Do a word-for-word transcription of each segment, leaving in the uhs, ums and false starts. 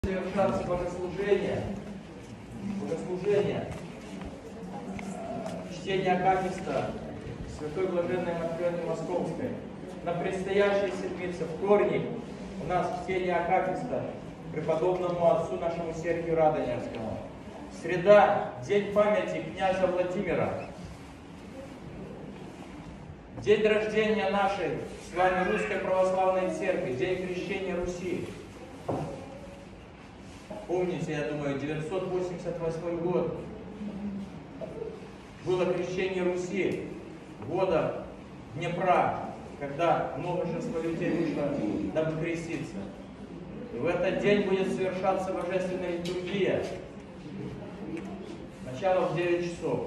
Совершаться богослужение, богослужение, чтение акафиста Святой Блаженной Матрены Московской. На предстоящей седмице, вторник, у нас чтение акафиста преподобному отцу нашему Сергию Радонежскому. Среда, день памяти князя Владимира. День рождения нашей с вами Русской Православной Церкви, день крещения Руси. Помните, я думаю, девятьсот восемьдесят восьмой год. Было крещение Руси, года Днепра, когда множество людей вышло, дабы креститься. И в этот день будет совершаться божественная литургия. Начало в девять часов.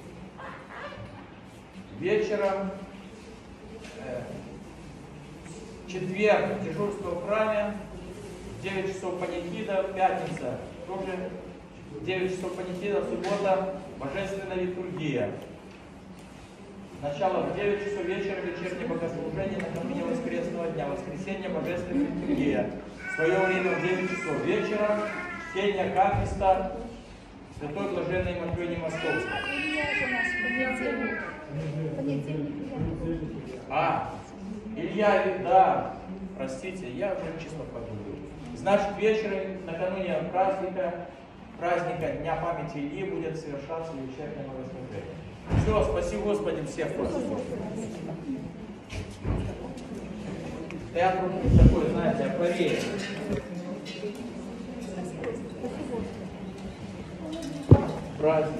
Вечером, э, четверг, дежурство в храме. девять часов панихида, пятница, тоже девять часов панихида, суббота, божественная литургия. Начало в девять часов вечера, вечернее богослужение, накануне воскресного дня, воскресенье, божественная литургия. В свое время в девять часов вечера, чтение акафиста Святой Блаженной Матрене Московской. А, Илья, да, простите, я уже число подумал. Значит, вечером, накануне праздника, праздника Дня памяти Ильи, будет совершаться вечернее богослужение. Все, спаси Господи всех вас. Театр такой, знаете, апорея. Праздник.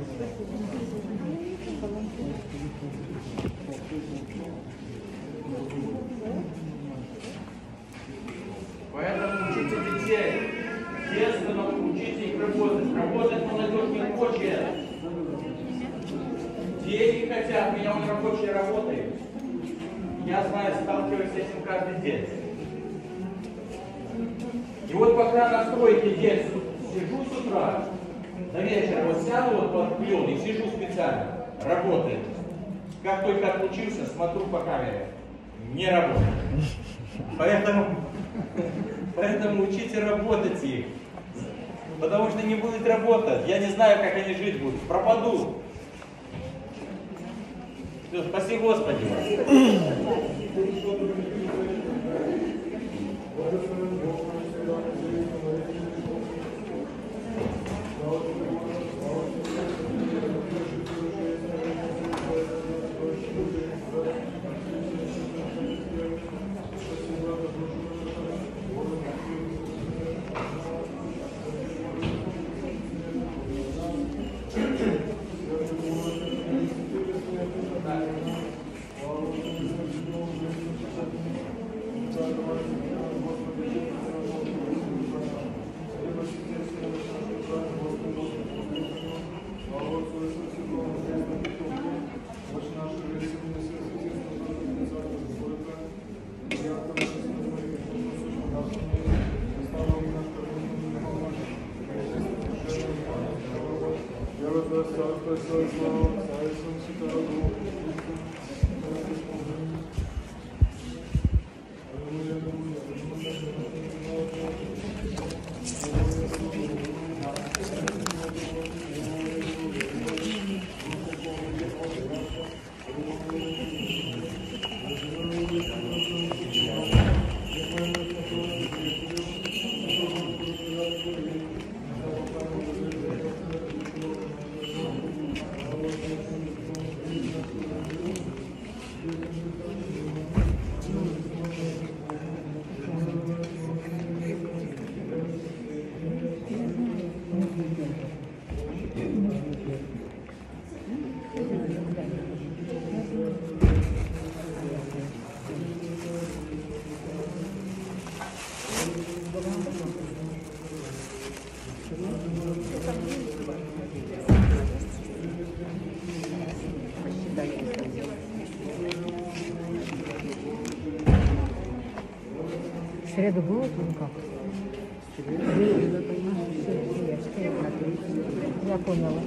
Поэтому учите детей, детственно учите их работать. Работать молодежь не хочет. Дети хотят, меня он рабочий работает. Я знаю, сталкиваюсь с этим каждый день. И вот пока на стройке день сижу с утра, до вечера вот сяду вот под клен и сижу специально, работает. Как только отключился, смотрю по камере, не работает. Поэтому... Поэтому учите работать их. Потому что не будут работать. Я не знаю, как они жить будут. Пропадут. Все, спаси Господи. В среду было или как? Я поняла.